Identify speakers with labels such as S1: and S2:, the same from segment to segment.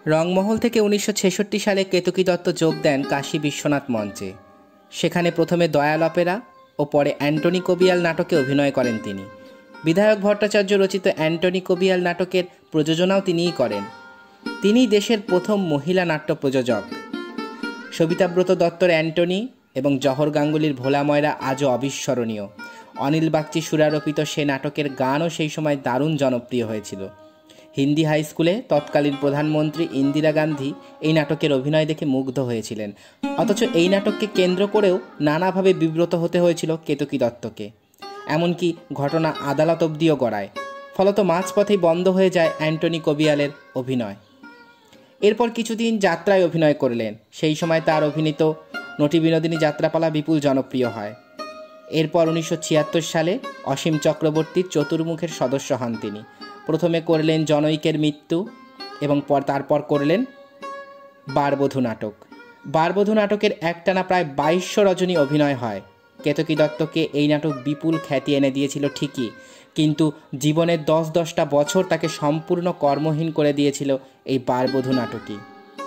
S1: রংমহল থেকে 1966 সালে কেতকী দত্ত যোগ দেন কাশী বিশ্বনাথ মঞ্চে। সেখানে প্রথমে দয়াল অপেরা ও পরে অ্যান্টনি কবিয়াল নাটকে অভিনয় করেন তিনি। বিধায়ক ভট্টাচার্য রচিত অ্যান্টনি কবিয়াল নাটকের প্রযোজনাও তিনিই করেন। তিনি দেশের প্রথম মহিলা নাট্য প্রযোজক। সবিতাব্রত দত্তর অ্যান্টনি এবং জহর গাঙ্গুলির ভোলা ময়রা আজও অবিস্মরণীয়। অনিল বাগচি সুরারোপিত সে নাটকের গানও সেই সময় দারুণ জনপ্রিয় হয়েছিল। হিন্দি হাই স্কুলে তৎকালীন প্রধানমন্ত্রী ইন্দিরা গান্ধী এই নাটকের অভিনয় দেখে মুগ্ধ হয়েছিলেন। অথচ এই নাটককে কেন্দ্র করেও নানাভাবে বিব্রত হতে হয়েছিল কেতকী দত্তকে। এমনকি ঘটনা আদালত অবধিও গড়ায়। ফলত মাঝপথেই বন্ধ হয়ে যায় অ্যান্টনি কবিয়ালের অভিনয়। এরপর কিছুদিন যাত্রায় অভিনয় করলেন। সেই সময় তার অভিনীত নটি বিনোদিনী যাত্রাপালা বিপুল জনপ্রিয় হয়। এরপর 1976 সালে অসীম চক্রবর্তীর চতুর্মুখের সদস্য হন তিনি। প্রথমে করলেন জনৈকের মৃত্যু এবং তারপর করলেন বারবধূ নাটক। বারবধূ নাটকের একটানা প্রায় 2200 রজনী অভিনয় হয়। কেতকী দত্তকে এই নাটক বিপুল খ্যাতি এনে দিয়েছিল ঠিকই, কিন্তু জীবনের 10-10টা বছর তাকে সম্পূর্ণ কর্মহীন করে দিয়েছিল এই বারবধূ নাটকই।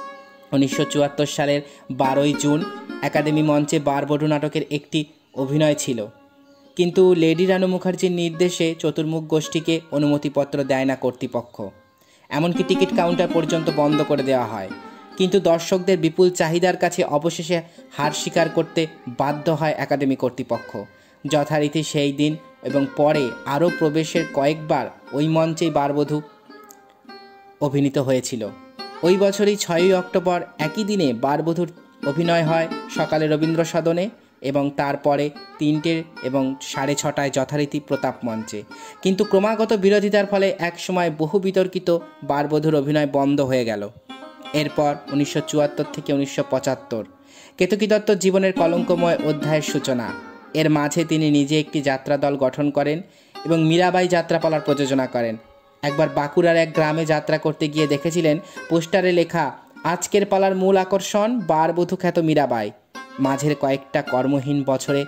S1: 1974 সালের 12ই জুন একাডেমি মঞ্চে বারবধূ নাটকের একটি অভিনয় ছিল, কিন্তু লেডি রানু মুখার্জির নির্দেশে চতুর্মুখ গোষ্ঠীকে অনুমতিপত্র দেয় না কর্তৃপক্ষ। এমনকি টিকিট কাউন্টার পর্যন্ত বন্ধ করে দেওয়া হয়। কিন্তু দর্শকদের বিপুল চাহিদার কাছে অবশেষে হার স্বীকার করতে বাধ্য হয় একাডেমি কর্তৃপক্ষ। যথারীতি সেই দিন এবং পরে আরও প্রবেশের কয়েকবার ওই মঞ্চেই বারবধূ অভিনীত হয়েছিল। ওই বছরই 6ই অক্টোবর একই দিনে বারবধূর অভিনয় হয় সকালে রবীন্দ্র সদনে এবং তারপরে 3টে এবং 6:30টায় যথারীতি প্রতাপ মঞ্চে। কিন্তু ক্রমাগত বিরোধিতার ফলে একসময় বহু বিতর্কিত বারবধূর অভিনয় বন্ধ হয়ে গেল। এরপর 1974 থেকে 1975 কেতকী দত্ত জীবনের কলঙ্কময় অধ্যায়ের সূচনা। এর মাঝে তিনি নিজে একটি যাত্রা দল গঠন করেন এবং মীরাবাই যাত্রাপালার প্রযোজনা করেন। একবার বাঁকুড়ার এক গ্রামে যাত্রা করতে গিয়ে দেখেছিলেন পোস্টারে লেখা, আজকের পালার মূল আকর্ষণ বারবধূ খ্যাত মীরাবাই। মাঝের কয়েকটা কর্মহীন বছরে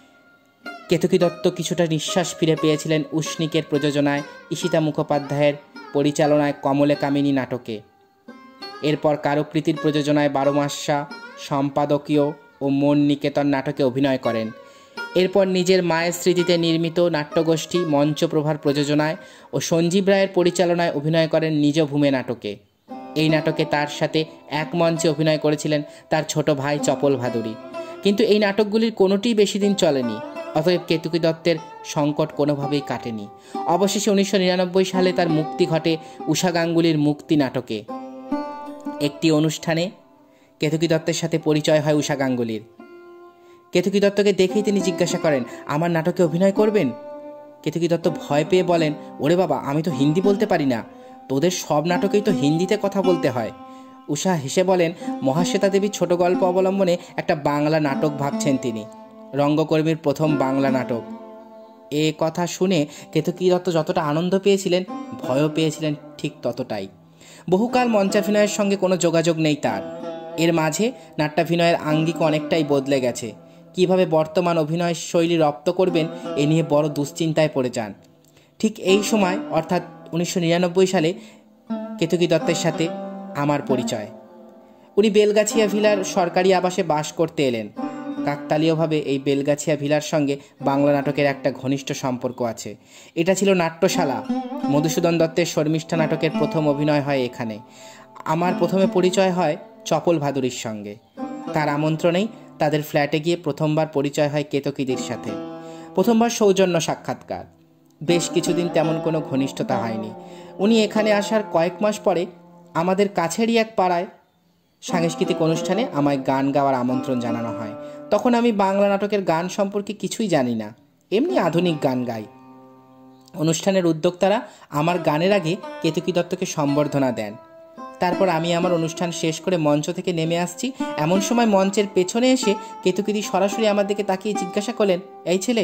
S1: কেতকী দত্ত কিছুটা নিঃশ্বাস ফিরে পেয়েছিলেন উষ্ণিকের প্রযোজনায় ঈশিতা মুখোপাধ্যায়ের পরিচালনায় কমলে কামিনী নাটকে। এরপর কারুকৃতির প্রযোজনায় 12 মাসা, সম্পাদকীয় ও মন নিকেতন নাটকে অভিনয় করেন। এরপর নিজের মায়ের স্মৃতিতে নির্মিত নাট্যগোষ্ঠী মঞ্চপ্রভার প্রযোজনায় ও সঞ্জীব রায়ের পরিচালনায় অভিনয় করেন নিজ ভূমে নাটকে। এই নাটকে তার সাথে এক মঞ্চে অভিনয় করেছিলেন তার ছোট ভাই চপল ভাদুরী। কিন্তু এই নাটকগুলির কোনোটিই বেশি দিন চলেনি। অতএব কেতকী দত্তের সংকট কোনোভাবেই কাটেনি। অবশেষে 1999 সালে তার মুক্তি ঘটে উষা গাঙ্গুলির মুক্তি নাটকে। একটি অনুষ্ঠানে কেতকী দত্তের সাথে পরিচয় হয় উষা গাঙ্গুলির। কেতকী দত্তকে দেখেই তিনি জিজ্ঞাসা করেন, আমার নাটকে অভিনয় করবেন? কেতকী দত্ত ভয় পেয়ে বলেন, ওরে বাবা, আমি তো হিন্দি বলতে পারি না, তোদের সব নাটকেই তো হিন্দিতে কথা বলতে হয়। উষা হেসে বলেন, মহাশ্বেতা দেবীর ছোট গল্প অবলম্বনে একটা বাংলা নাটক ভাবছেন তিনি। রঙ্গকর্মীর প্রথম বাংলা নাটক। এ কথা শুনে কেতকী দত্ত যতটা আনন্দ পেয়েছিলেন, ভয়ও পেয়েছিলেন ঠিক ততটাই। বহুকাল মঞ্চাভিনয়ের সঙ্গে কোনো যোগাযোগ নেই তার। এর মাঝে নাট্যাভিনয়ের আঙ্গিক অনেকটাই বদলে গেছে। কিভাবে বর্তমান অভিনয় শৈলী রপ্ত করবেন এ নিয়ে বড় দুশ্চিন্তায় পড়ে যান। ঠিক এই সময় অর্থাৎ 1999 সালে কেতকী দত্তের সাথে আমার পরিচয়। উনি বেলগাছিয়া ভিলার সরকারি আবাসে বাস করতে এলেন। কাকতালীয়ভাবে এই বেলগাছিয়া ভিলার সঙ্গে বাংলা নাটকের একটা ঘনিষ্ঠ সম্পর্ক আছে। এটা ছিল নাট্যশালা। মধুসূদন দত্তের শর্মিষ্ঠা নাটকের প্রথম অভিনয় হয় এখানে। আমার প্রথমে পরিচয় হয় চপল ভাদুরীর সঙ্গে। তার আমন্ত্রণেই তাদের ফ্ল্যাটে গিয়ে প্রথমবার পরিচয় হয় কেতকীদের সাথে। প্রথমবার সৌজন্য সাক্ষাৎকার। বেশ কিছুদিন তেমন কোনো ঘনিষ্ঠতা হয়নি। উনি এখানে আসার কয়েক মাস পরে আমাদের কাছেরই এক পাড়ায় সাংস্কৃতিক অনুষ্ঠানে আমায় গান গাওয়ার আমন্ত্রণ জানানো হয়। তখন আমি বাংলা নাটকের গান সম্পর্কে কিছুই জানি না, এমনি আধুনিক গান গাই। অনুষ্ঠানের উদ্যোক্তারা আমার গানের আগে কেতকী দত্তকে সম্বর্ধনা দেন। তারপর আমি আমার অনুষ্ঠান শেষ করে মঞ্চ থেকে নেমে আসছি, এমন সময় মঞ্চের পেছনে এসে কেতকীদি সরাসরি আমার দিকে তাকিয়ে জিজ্ঞাসা করলেন, এই ছেলে,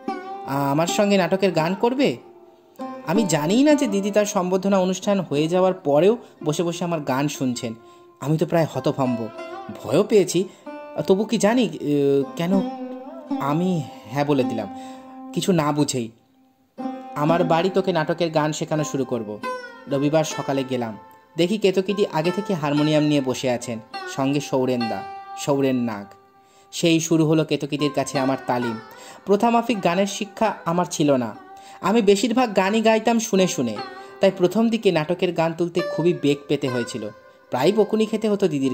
S1: আমার সঙ্গে নাটকের গান করবে? আমি জানিই না যে দিদি তার সম্বর্ধনা অনুষ্ঠান হয়ে যাওয়ার পরেও বসে বসে আমার গান শুনছেন। আমি তো প্রায় হতভম্ব, ভয়ও পেয়েছি। তবু কি জানি কেন? আমি হ্যাঁ বলে দিলাম, কিছু না বুঝেই। আমার বাড়ি তোকে নাটকের গান শেখানো শুরু করব। রবিবার সকালে গেলাম। দেখি কেতকীদি আগে থেকে হারমোনিয়াম নিয়ে বসে আছেন, সঙ্গে সৌরেন নাগ। সেই শুরু হলো কেতকীদির কাছে আমার তালিম। প্রথামাফিক গানের শিক্ষা আমার ছিল না। আমি বেশিরভাগ গানই গাইতাম শুনে শুনে, তাই প্রথম দিকে নাটকের গান তুলতে খুবই বেগ পেতে হয়েছিল। প্রায় বকুনি খেতে হতো দিদির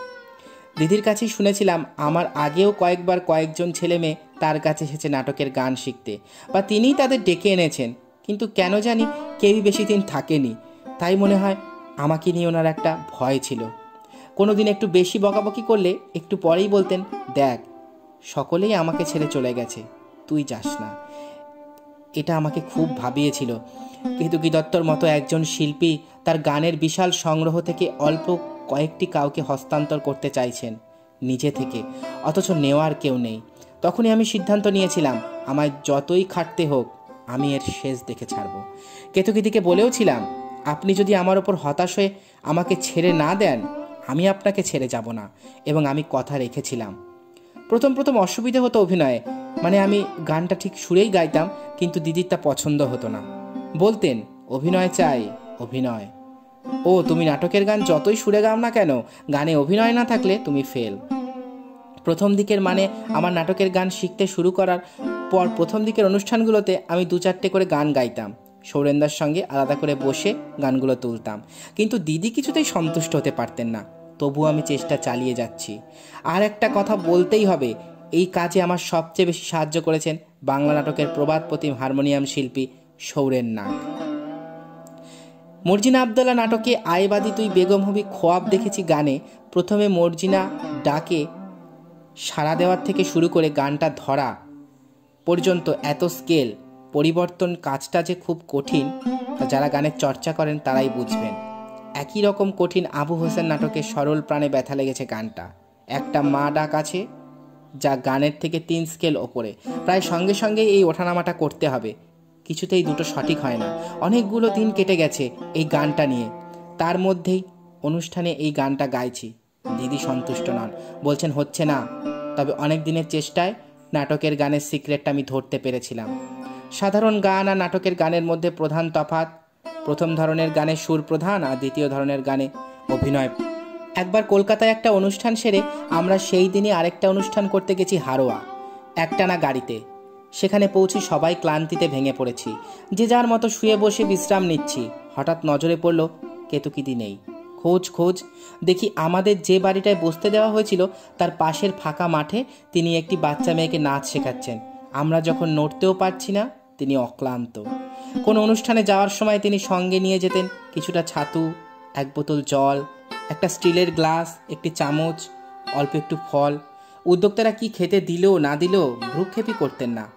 S1: কাছেই শুনেছিলাম। আমার আগেও কয়েকবার কয়েকজন ছেলে মেয়ে তার কাছে এসেছে নাটকের গান শিখতে, বা তিনিই তাদের ডেকে এনেছেন, কিন্তু কেন জানি কেউই বেশি দিন থাকেনি। তাই মনে হয় আমাকে নিয়ে ওনার একটা ভয় ছিল। কোনো দিন একটু বেশি বকাবকি করলে একটু পরেই বলতেন, দেখ সকলেই আমাকে ছেড়ে চলে গেছে, তুই যাস না। এটা আমাকে খুব ভাবিয়েছিল। কেতকী দত্তর মতো একজন শিল্পী তার গানের বিশাল সংগ্রহ থেকে অল্প কয়েকটি কাউকে হস্তান্তর করতে চাইছেন নিজে থেকে, অথচ নেওয়ার কেউ নেই। তখনই আমি সিদ্ধান্ত নিয়েছিলাম, আমায় যতই খাটতে হোক আমি এর শেষ দেখে ছাড়ব। কেতকীদিকে বলেওছিলাম, আপনি যদি আমার ওপর হতাশ হয়ে আমাকে ছেড়ে না দেন, আমি আপনাকে ছেড়ে যাব না। এবং আমি কথা রেখেছিলাম। প্রথম অসুবিধে হতো অভিনয়ে, মানে আমি গানটা ঠিক সুরেই গাইতাম, কিন্তু দিদির তা পছন্দ হতো না। বলতেন, অভিনয় চাই, অভিনয়। ও তুমি নাটকের গান যতই সুরে গাও না কেন, গানে অভিনয় না থাকলে তুমি ফেল। প্রথম দিকের মানে আমার নাটকের গান শিখতে শুরু করার পর প্রথম দিকের অনুষ্ঠানগুলোতে আমি 2-4টে করে গান গাইতাম। সৌরেনদার সঙ্গে আলাদা করে বসে গানগুলো তুলতাম, কিন্তু দিদি কিছুতেই সন্তুষ্ট হতে পারতেন না। তবুও আমি চেষ্টা চালিয়ে যাচ্ছি। আর একটা কথা বলতেই হবে, এই কাজে আমার সবচেয়ে বেশি সাহায্য করেছেন বাংলা নাটকের প্রবাদ প্রতিম হারমোনিয়াম শিল্পী সৌরেন নাগ। মর্জিনা আবদুল্লাহ নাটকে আইবাদি তুই বেগম হবি খোয়াব দেখেছি গানে প্রথমে মর্জিনা ডাকে সাড়া দেওয়ার থেকে শুরু করে গানটা ধরা পর্যন্ত এত স্কেল পরিবর্তন কাজটা যে খুব কঠিন, তা যারা গানের চর্চা করেন তারাই বুঝবেন। একই রকম কঠিন আবু হোসেন নাটকে সরল প্রাণে ব্যথা লেগেছে গানটা। একটা মা ডাক আছে যা গানের থেকে 3 স্কেল ওপরে, প্রায় সঙ্গে সঙ্গেই এই ওঠানামাটা করতে হবে। কিছুতেই দুটো সঠিক হয় না। অনেকগুলো দিন কেটে গেছে এই গানটা নিয়ে, তার মধ্যেই অনুষ্ঠানে এই গানটা গাইছি। দিদি সন্তুষ্ট নন, বলছেন হচ্ছে না। তবে অনেক দিনের চেষ্টায় নাটকের গানের সিক্রেটটা আমি ধরতে পেরেছিলাম। সাধারণ গান আর নাটকের গানের মধ্যে প্রধান তফাৎ, প্রথম ধরনের গানে সুর প্রধান আর দ্বিতীয় ধরনের গানে অভিনয়। একবার কলকাতায় একটা অনুষ্ঠান সেরে আমরা সেই দিনই আরেকটা অনুষ্ঠান করতে গেছি হারোয়া, একটানা গাড়িতে। সেখানে পৌঁছে সবাই ক্লান্তিতে ভেঙে পড়েছি, যে যার মতো শুয়ে বসে বিশ্রাম নিচ্ছি। হঠাৎ নজরে পড়ল কেতকীদি নেই। খোঁজ দেখি আমাদের যে বাড়িটায় বসতে দেওয়া হয়েছিল তার পাশের ফাঁকা মাঠে তিনি একটি বাচ্চা মেয়েকে নাচ শেখাচ্ছেন। আমরা যখন নড়তেও পারছি না, তিনি অক্লান্ত। কোনো অনুষ্ঠানে যাওয়ার সময় তিনি সঙ্গে নিয়ে যেতেন কিছুটা ছাতু, 1 বোতল জল, একটা স্টিলের গ্লাস, একটি চামচ, অল্প একটু ফল। উদ্যোক্তারা কি খেতে দিল না দিল ভ্রুক্ষেপই করতেন না।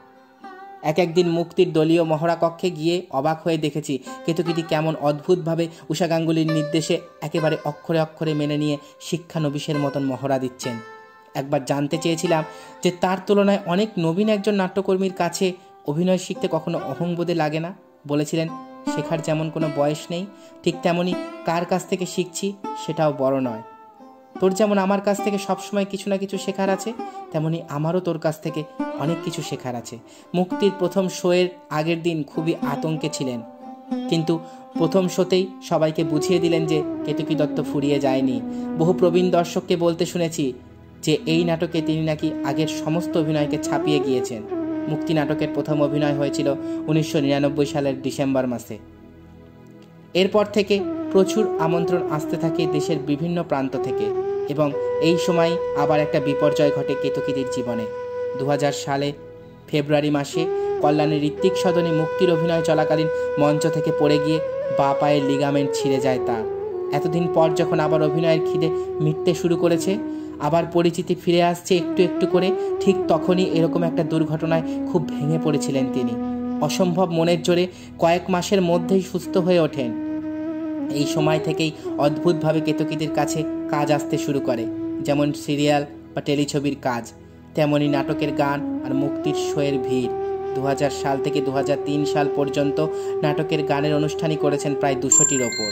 S1: একদিন মুক্তির দলীয় মহড়া কক্ষে গিয়ে অবাক হয়ে দেখেছি কেতকীদি কেমন অদ্ভুতভাবে উষা গাঙ্গুলির নির্দেশে একেবারে অক্ষরে অক্ষরে মেনে নিয়ে শিক্ষানবিশের মতন মহড়া দিচ্ছেন। একবার জানতে চেয়েছিলাম যে তার তুলনায় অনেক নবীন একজন নাট্যকর্মীর কাছে অভিনয় শিখতে কখনো অহংবোধে লাগে না। বলেছিলেন, শেখার যেমন কোনো বয়স নেই, ঠিক তেমনি কার কাছ থেকে শিখছি সেটাও বড় নয়। তোর যেমন আমার কাছ থেকে সবসময় কিছু না কিছু শেখার আছে, তেমনি আমারও তোর কাছ থেকে অনেক কিছু শেখার আছে। মুক্তির প্রথম শোয়ের আগের দিন খুবই আতঙ্কে ছিলেন, কিন্তু প্রথম শোতেই সবাইকে বুঝিয়ে দিলেন যে কেতকী দত্ত ফুরিয়ে যায়নি। বহু প্রবীণ দর্শককে বলতে শুনেছি যে এই নাটকে তিনি নাকি আগের সমস্ত অভিনয়কে ছাপিয়ে গিয়েছেন। মুক্তি নাটকের প্রথম অভিনয় হয়েছিল 1999 সালের ডিসেম্বর মাসে। এরপর থেকে প্রচুর আমন্ত্রণ আসতে থাকে দেশের বিভিন্ন প্রান্ত থেকে, এবং এই সময় আবার একটা বিপর্যয় ঘটে কেতকীদির জীবনে। 2000 সালে ফেব্রুয়ারি মাসে কল্যাণীর ঋত্বিক সদনে মুক্তির অভিনয় চলাকালীন মঞ্চ থেকে পড়ে গিয়ে বাঁ পায়ের লিগামেন্ট ছিঁড়ে যায় তার। এতদিন পর যখন আবার অভিনয়ের খিদে মিটতে শুরু করেছে, আবার পরিচিতি ফিরে আসছে একটু একটু করে, ঠিক তখনই এরকম একটা দুর্ঘটনায় খুব ভেঙে পড়েছিলেন তিনি। অসম্ভব মনের জোরে কয়েক মাসের মধ্যেই সুস্থ হয়ে ওঠেন। এই সময় থেকেই অদ্ভুতভাবে কেতকীদির কাছে কাজ আসতে শুরু করে, যেমন সিরিয়াল বা টেলিছবির কাজ, তেমনই নাটকের গান আর মুক্তির শোয়ের ভিড়। 2000 সাল থেকে 2003 সাল পর্যন্ত নাটকের গানের অনুষ্ঠানই করেছেন প্রায় 200টির ওপর।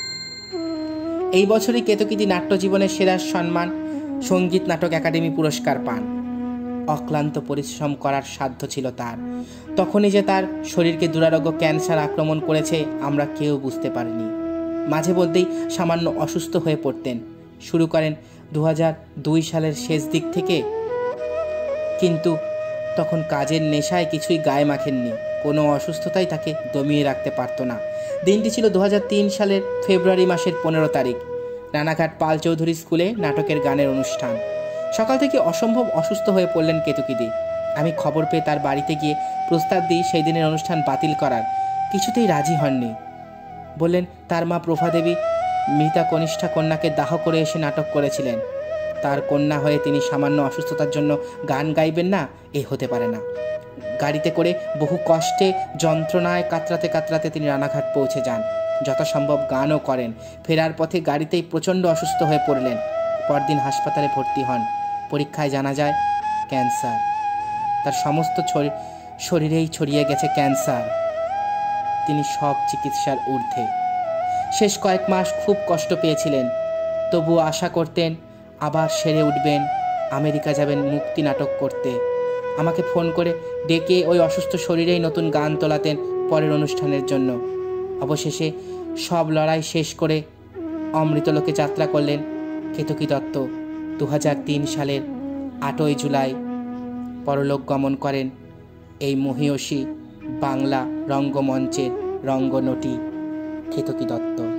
S1: এই বছরই কেতকীদি নাট্যজীবনের সেরা সম্মান সঙ্গীত নাটক একাডেমি পুরস্কার পান। অক্লান্ত পরিশ্রম করার সাধ্য ছিল তার। তখনই যে তার শরীরকে দুরারোগ্য ক্যান্সার আক্রমণ করেছে আমরা কেউ বুঝতে পারিনি। মাঝে মধ্যেই সামান্য অসুস্থ হয়ে পড়তেন। শুরু করেন 2002 সালের শেষ দিক থেকে, কিন্তু তখন কাজের নেশায় কিছুই গায়ে মাখেননি। কোনো অসুস্থতাই তাকে দমিয়ে রাখতে পারত না। দিনটি ছিল 2003 সালের ফেব্রুয়ারি মাসের 15 তারিখ। রানাঘাট পাল চৌধুরী স্কুলে নাটকের গানের অনুষ্ঠান। সকাল থেকে অসম্ভব অসুস্থ হয়ে পড়লেন কেতকীদি। আমি খবর পেয়ে তার বাড়িতে গিয়ে প্রস্তাব দিই সেই দিনের অনুষ্ঠান বাতিল করার। কিছুতেই রাজি হননি। বললেন তার মা প্রভাদেবী মৃতা কনিষ্ঠা কন্যাকে দাহ করে এসে নাটক করেছিলেন। তার কন্যা হয়ে তিনি সামান্য অসুস্থতার জন্য গান গাইবেন না, এ হতে পারে না। গাড়িতে করে বহু কষ্টে যন্ত্রণায় কাতরাতে কাতরাতে তিনি রানাঘাট পৌঁছে যান। যথাসম্ভব গানও করেন। ফেরার পথে গাড়িতেই প্রচণ্ড অসুস্থ হয়ে পড়লেন। পরদিন হাসপাতালে ভর্তি হন। পরীক্ষায় জানা যায় ক্যান্সার। তার সমস্ত শরীরেই ছড়িয়ে গেছে ক্যান্সার। তিনি সব চিকিৎসার ঊর্ধ্বে। শেষ কয়েক মাস খুব কষ্ট পেয়েছিলেন, তবুও আশা করতেন আবার সেরে উঠবেন, আমেরিকা যাবেন মুক্তি নাটক করতে। আমাকে ফোন করে ডেকে ওই অসুস্থ শরীরেই নতুন গান তোলাতেন পরের অনুষ্ঠানের জন্য। অবশেষে সব লড়াই শেষ করে অমৃতলোকে যাত্রা করলেন কেতকী দত্ত। 2003 সালের 8ই জুলাই পরলোক গমন করেন এই মহীয়সী বাংলা রঙ্গমঞ্চের রঙ্গনটি কেতকী দত্ত।